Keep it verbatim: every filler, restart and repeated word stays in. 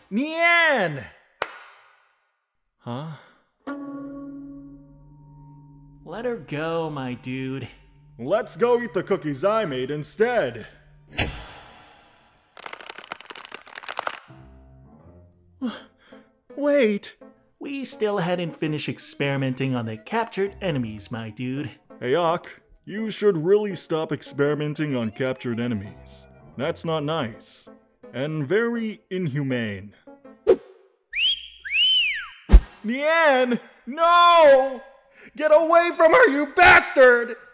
Nian! Huh? Let her go, my dude. Let's go eat the cookies I made instead. Wait! We still hadn't finished experimenting on the captured enemies, my dude. Aey-OK, you should really stop experimenting on captured enemies. That's not nice. And very inhumane. Nian! No! Get away from her, you bastard!